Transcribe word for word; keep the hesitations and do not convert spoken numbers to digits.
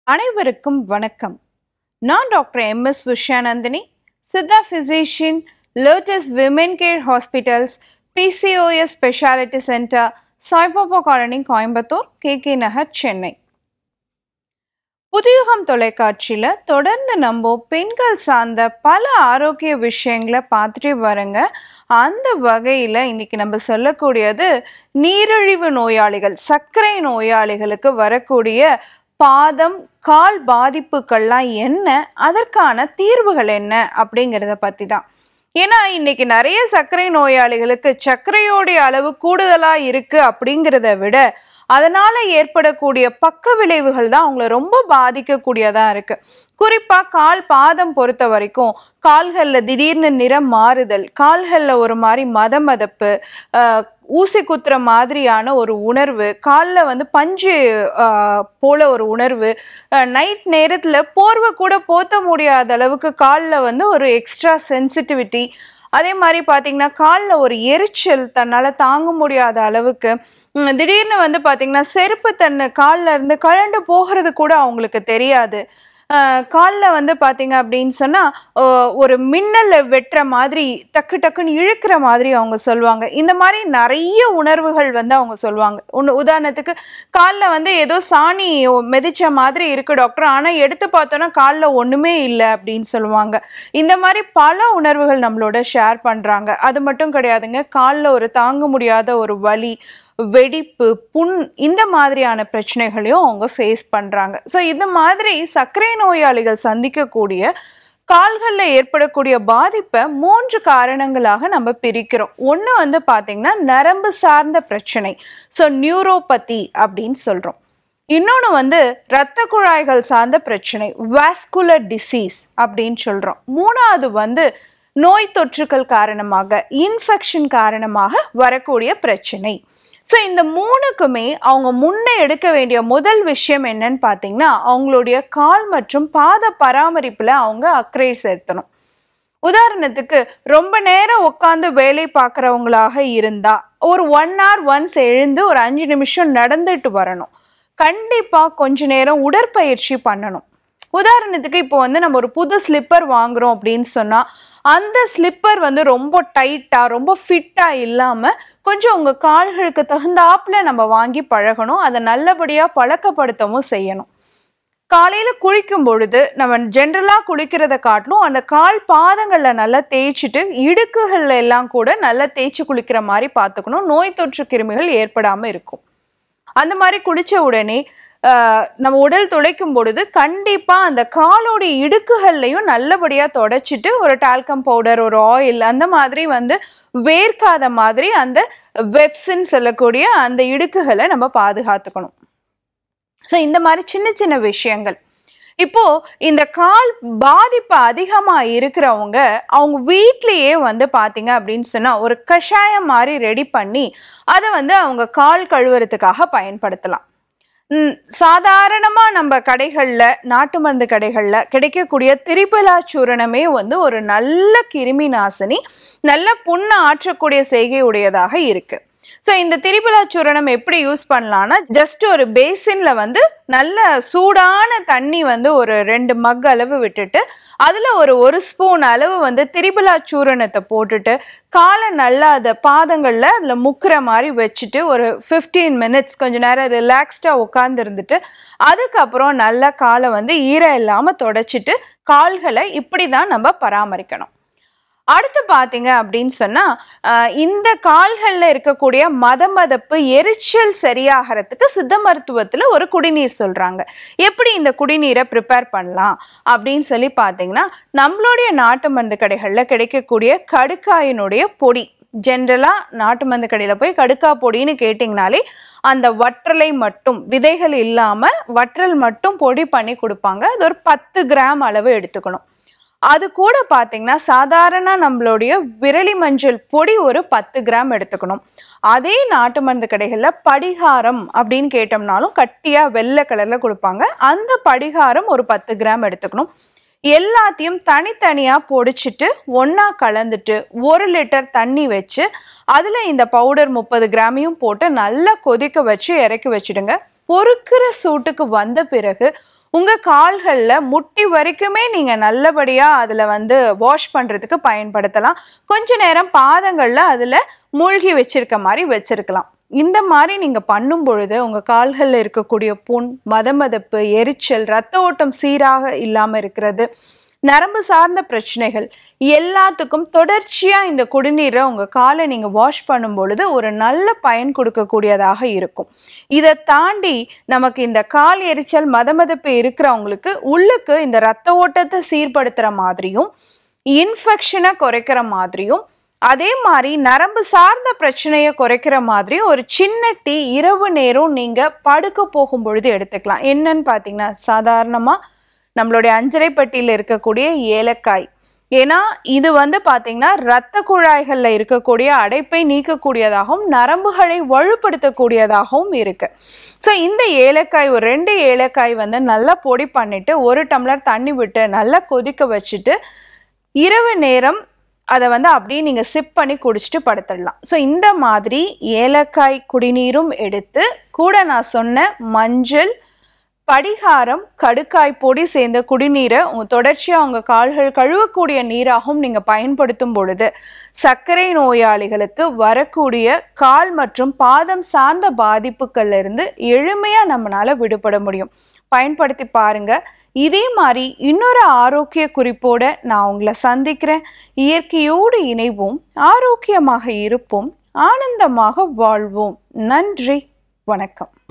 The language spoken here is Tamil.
அனைவருக்கும் வணக்கம். நான் doctor M S Vishayanandhini, siddha physician, lotus women care hospitals, PCOS speciality centre, Saibaba colony, Coimbatore, K K Nagar, Chennai. Puthuyugam தொலைக்காட்சியில் தொடர்ந்து நம்ம பெண்கள் சார்ந்த பல ஆரோக்கிய விஷயங்களை பார்த்துட்டே வரங்க. அந்த வகையில் இன்னைக்கு நம்ம சொல்லக்கூடியது நீரிழிவு நோயாளிகள், சர்க்கரை நோயாளிகளுக்கு வரக்கூடிய பாதம் கால் பாதிப்புகள்லாம் என்ன, அதற்கான தீர்வுகள் என்ன அப்படிங்கிறத பற்றி தான். ஏன்னா இன்னைக்கு நிறைய சர்க்கரை நோயாளிகளுக்கு சர்க்கரையோடைய அளவு கூடுதலாக இருக்கு அப்படிங்கிறத விட அதனால ஏற்படக்கூடிய பக்க விளைவுகள் தான் அவங்கள ரொம்ப பாதிக்கக்கூடியதா இருக்கு. குறிப்பா கால் பாதம் பொறுத்த வரைக்கும் கால்கள்ல திடீர்னு நிறம் மாறுதல், கால்கள்ல ஒரு மாதிரி மத மதப்பு, ஆஹ் ஊசி குத்துற மாதிரியான ஒரு உணர்வு, காலில் வந்து பஞ்சு போல ஒரு உணர்வு, நைட் நேரத்துல போர்வை கூட போத்த முடியாத அளவுக்கு காலில் வந்து ஒரு எக்ஸ்ட்ரா சென்சிட்டிவிட்டி, அதே மாதிரி பார்த்தீங்கன்னா காலில் ஒரு எரிச்சல் தன்னால் தாங்க முடியாத அளவுக்கு, திடீர்னு வந்து பார்த்தீங்கன்னா செருப்பு தன்னு காலில் இருந்து கழண்டு போகிறது கூட அவங்களுக்கு தெரியாது. காலில் வந்து பார்த்தீங்க அப்படின்னு சொன்னால் ஒரு மின்னலை வெட்டுற மாதிரி டக்கு டக்குன்னு இழுக்கிற மாதிரி அவங்க சொல்லுவாங்க. இந்த மாதிரி நிறைய உணர்வுகள் வந்து அவங்க சொல்லுவாங்க. ஒன்று உதாரணத்துக்கு காலில் வந்து ஏதோ சாணி மிதிச்ச மாதிரி இருக்கு டாக்டர், ஆனால் எடுத்து பார்த்தோன்னா காலில் ஒன்றுமே இல்லை அப்படின்னு சொல்லுவாங்க. இந்த மாதிரி பல உணர்வுகள் நம்மளோட ஷேர் பண்ணுறாங்க. அது மட்டும் கிடையாதுங்க, காலில் ஒரு தாங்க முடியாத ஒரு வலி, வெடிப்பு, புண், இந்த மாதிரியான பிரச்சனைகளையும் அவங்க ஃபேஸ் பண்ணுறாங்க. ஸோ இது மாதிரி சர்க்கரை நோயாளிகள் சந்திக்கக்கூடிய கால்களில் ஏற்படக்கூடிய பாதிப்பை மூன்று காரணங்களாக நம்ம பிரிக்கிறோம். ஒன்று வந்து பார்த்தீங்கன்னா நரம்பு சார்ந்த பிரச்சனை, ஸோ நியூரோபதி அப்படின்னு சொல்கிறோம். இன்னொன்று வந்து இரத்த குழாய்கள் சார்ந்த பிரச்சனை, வாஸ்குலர் டிசீஸ் அப்படின்னு சொல்கிறோம். மூணாவது வந்து நோய் தொற்றுக்கள் காரணமாக, இன்ஃபெக்ஷன் காரணமாக வரக்கூடிய பிரச்சனை. ஸோ இந்த மூணுக்குமே அவங்க முன்னே எடுக்க வேண்டிய முதல் விஷயம் என்னன்னு பார்த்தீங்கன்னா அவங்களுடைய கால் மற்றும் பாத பராமரிப்பில் அவங்க அக்கறை செலுத்தணும். உதாரணத்துக்கு ரொம்ப நேரம் உட்காந்து வேலை பார்க்குறவங்களாக இருந்தால் ஒரு ஒன் ஹவர் ஒன்ஸ் எழுந்து ஒரு அஞ்சு நிமிஷம் நடந்துட்டு வரணும். கண்டிப்பாக கொஞ்ச நேரம் உடற்பயிற்சி பண்ணணும். உதாரணத்துக்கு இப்போ வந்து நம்ம ஒரு புது ஸ்லிப்பர் வாங்குறோம் அப்படின்னு சொன்னால் அந்த ஸ்லிப்பர் வந்து ரொம்ப டைட்டாக ரொம்ப ஃபிட்டாக இல்லாமல் கொஞ்சம் உங்கள் கால்களுக்கு தகுந்தாப்பில் நம்ம வாங்கி பழகணும். அதை நல்லபடியாக பழக்கப்படுத்தவும் செய்யணும். காலையில் குளிக்கும் பொழுது நம்ம ஜென்ரலாக குளிக்கிறத காட்டிலும் அந்த கால் பாதங்களில் நல்லா தேய்ச்சிட்டு இடுக்குகளில் எல்லாம் கூட நல்லா தேய்ச்சி குளிக்கிற மாதிரி பார்த்துக்கணும். நோய் தொற்று கிருமிகள் ஏற்படாமல் இருக்கும். அந்த மாதிரி குளித்த உடனே நம்ம உடல் துடைக்கும் பொழுது கண்டிப்பாக அந்த காலோடைய இடுக்குகள்லையும் நல்லபடியாக தொடச்சிட்டு ஒரு டால்கம் பவுடர், ஒரு ஆயில், அந்த மாதிரி வந்து வேர்க்காத மாதிரி அந்த வெப்ஸ்ன்னு சொல்லக்கூடிய அந்த இடுக்குகளை நம்ம பாதுகாத்துக்கணும். ஸோ இந்த மாதிரி சின்ன சின்ன விஷயங்கள். இப்போ இந்த கால் பாதிப்பு அதிகமாக இருக்கிறவங்க அவங்க வீட்லேயே வந்து பார்த்தீங்க அப்படின்னு சொன்னால் ஒரு கஷாயம் மாதிரி ரெடி பண்ணி அதை வந்து அவங்க கால் கழுவுறதுக்காக பயன்படுத்தலாம். சாதாரணமாக நம்ம கடைகளில், நாட்டு மருந்து கடைகளில் கிடைக்கக்கூடிய திரிபலா சூரணமே வந்து ஒரு நல்ல கிருமி நாசினி, நல்ல புண்ணை ஆற்றக்கூடிய செய்கை உடையதாக இருக்கு. ஸோ இந்த திரிபலா சூரணம் எப்படி யூஸ் பண்ணலான்னா, ஜஸ்ட் ஒரு பேசினில் வந்து நல்ல சூடான தண்ணி வந்து ஒரு ரெண்டு மக் அளவு விட்டுட்டு அதில் ஒரு ஒரு ஸ்பூன் அளவு வந்து திரிபலா சூரணத்தை போட்டுட்டு காலை நல்லா அதை பாதங்களில் அதில் முக்கிற மாதிரி வச்சுட்டு ஒரு ஃபிஃப்டீன் மினிட்ஸ் கொஞ்சம் நேரம் ரிலாக்ஸ்டாக உட்காந்து இருந்துட்டு அதுக்கப்புறம் நல்லா காலை வந்து ஈரம் இல்லாமல் தொடச்சிட்டு கால்களை இப்படி தான் நம்ம பராமரிக்கணும். அடுத்து பார்த்தீங்க அப்படின்னு சொன்னால் இந்த கால்களில் இருக்கக்கூடிய மத மதப்பு, எரிச்சல் சரியாகிறதுக்கு சித்த மருத்துவத்தில் ஒரு குடிநீர் சொல்கிறாங்க. எப்படி இந்த குடிநீரை ப்ரிப்பேர் பண்ணலாம் அப்படின்னு சொல்லி பார்த்தீங்கன்னா நம்மளுடைய நாட்டு மருந்து கடைகளில் கிடைக்கக்கூடிய கடுக்காயினுடைய பொடி, ஜென்ரலாக நாட்டு மருந்து கடையில் போய் கடுக்கா பொடின்னு கேட்டிங்கனாலே அந்த வற்றலை மட்டும், விதைகள் இல்லாமல் வற்றல் மட்டும் பொடி பண்ணி கொடுப்பாங்க. அது ஒரு பத்து கிராம் அளவு எடுத்துக்கணும். அது கூட பார்த்தீங்கன்னா சாதாரண நம்மளுடைய விரலி மஞ்சள் பொடி ஒரு பத்து கிராம் எடுத்துக்கணும். அதே நாட்டு மருந்து கடைகளில் படிகாரம் அப்படின்னு கேட்டோம்னாலும் கட்டியாக வெள்ளை கலரில் கொடுப்பாங்க. அந்த படிகாரம் ஒரு பத்து கிராம் எடுத்துக்கணும். எல்லாத்தையும் தனித்தனியாக பொடிச்சிட்டு ஒன்றா கலந்துட்டு ஒரு லிட்டர் தண்ணி வச்சு அதில் இந்த பவுடர் முப்பது கிராமையும் போட்டு நல்லா கொதிக்க வச்சு இறக்கி வச்சுடுங்க. பொறுக்கிற சூட்டுக்கு வந்த பிறகு உங்கள் கால்களில் முட்டி வரைக்குமே நீங்கள் நல்லபடியாக அதில் வந்து வாஷ் பண்ணுறதுக்கு பயன்படுத்தலாம். கொஞ்ச நேரம் பாதங்களில் அதில் மூழ்கி வச்சிருக்க மாதிரி வச்சிருக்கலாம். இந்த மாதிரி நீங்கள் பண்ணும் பொழுது உங்கள் கால்களில் இருக்கக்கூடிய புண், மதமதப்பு, எரிச்சல், இரத்த ஓட்டம் சீராக இல்லாமல் இருக்கிறது, நரம்பு சார்ந்த பிரச்சனைகள் எல்லாத்துக்கும் தொடர்ச்சியாக இந்த குடிநீரை உங்கள் காலை நீங்கள் வாஷ் பண்ணும் பொழுது ஒரு நல்ல பயன் கொடுக்கக்கூடியதாக இருக்கும். இதை தாண்டி நமக்கு இந்த கால் எரிச்சல், மதமதப்பு இருக்கிறவங்களுக்கு உள்ளுக்கு இந்த இரத்த ஓட்டத்தை சீர்படுத்துகிற மாதிரியும், இன்ஃபெக்ஷனை குறைக்கிற மாதிரியும், அதே மாதிரி நரம்பு சார்ந்த பிரச்சனையை குறைக்கிற மாதிரி ஒரு சின்ன டீ இரவு நேரம் நீங்கள் படுக்க போகும் பொழுது எடுத்துக்கலாம். என்னன்னு பார்த்தீங்கன்னா, சாதாரணமாக நம்மளுடைய அஞ்சரை பெட்டியில் இருக்கக்கூடிய ஏலக்காய். ஏன்னா இது வந்து பார்த்தீங்கன்னா இரத்த குழாய்களில் இருக்கக்கூடிய அடைப்பை நீக்கக்கூடியதாகவும் நரம்புகளை வலுப்படுத்தக்கூடியதாகவும் இருக்கு. ஸோ இந்த ஏலக்காய், ஒரு ரெண்டு ஏலக்காய் வந்து நல்லா பொடி பண்ணிட்டு ஒரு டம்ளர் தண்ணி விட்டு நல்லா கொதிக்க வச்சுட்டு இரவு நேரம் அதை வந்து அப்படியே நீங்கள் சிப் பண்ணி குடிச்சிட்டு படுத்துடலாம். ஸோ இந்த மாதிரி ஏலக்காய் குடிநீரும் எடுத்து கூட நான் சொன்ன மஞ்சள், படிகாரம், கடுக்காய் பொடி சேர்ந்த குடிநீரை உங்கள் தொடர்ச்சியாக உங்கள் கால்கள் கழுவக்கூடிய நீராகவும் நீங்கள் பயன்படுத்தும் பொழுது சர்க்கரை நோயாளிகளுக்கு வரக்கூடிய கால் மற்றும் பாதம் சார்ந்த பாதிப்புகள்ல இருந்து எளிமையாக நம்மளால விடுபட முடியும். பயன்படுத்தி பாருங்க. இதே மாதிரி இன்னொரு ஆரோக்கிய குறிப்போட நான் உங்களை சந்திக்கிறேன். இயற்கையோடு இணைவோம், ஆரோக்கியமாக இருப்போம், ஆனந்தமாக வாழ்வோம். நன்றி, வணக்கம்.